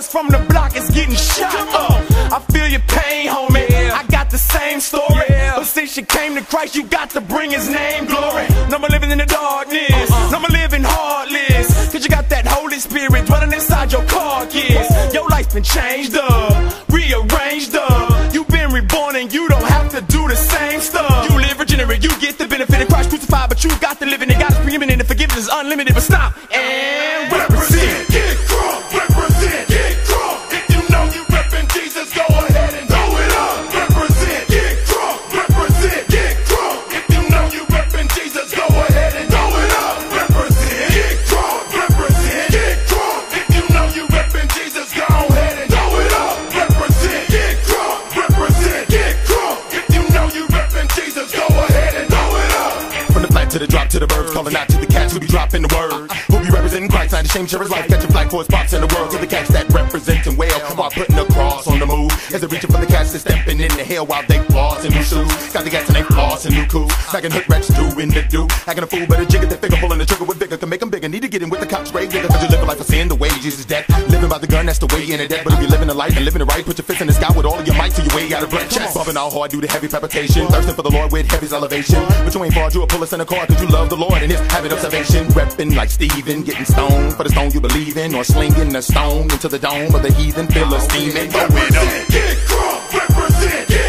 from the block is getting shot. I feel your pain, homie. I got the same story, but since you came to Christ, you got to bring His name glory. No more living in the darkness, no more living heartless, cause you got that Holy Spirit dwelling inside your carcass. Your life's been changed up, rearranged up. You've been reborn and you don't have to do the same stuff. You live regenerate, you get the benefit of Christ crucified, but you got to live in it. God is preeminent and forgiveness is unlimited. But stop and represent. Get crunk, represent. Get crunk. If you know you reppin' Jesus, go ahead and throw it up. Represent. Get crunk, represent. Get crunk. If you know you reppin' Jesus, go ahead and throw it up. Represent. Get crunk, represent. Get crunk. If you know you reppin' Jesus, go ahead and throw it up. Represent. Get crunk, represent. Get crunk. If you know you reppin' Jesus, go ahead and throw it up. From the flat to the drop to the birds, calling out to the cats who be dropping the word. Who be representing Christ, not ashamed, share His life, catching flight for His pops in the world. To the cats that represent Him well, while putting the cross on the move. As they reaching for the cats that's stepping in the hell while they floss in new shoes. Got the cats and they floss in new cool. Knocking hood rats doing the do. Acting a fool, but a jigger that figure, pulling the trigger with vigor can make them bigger. Need to get in with the cops, spray bigger. Cause you live a life of sin, the wages is death. Living by the gun, that's the way in the death. But if you're living the life and living it right, put your fist in the sky with all of your might till you way out of breath. Chest bumping all hard due to heavy palpitation. Thirsting for the Lord with heavy's elevation. But you ain't far, you a pull us in a car cause you love the Lord and His habit of salvation. Reppin' like Stephen, getting stoned for the stone you believe in, or slinging a stone into the dome of the heathen Philistine. Throw it up. Get crunk, represent. Get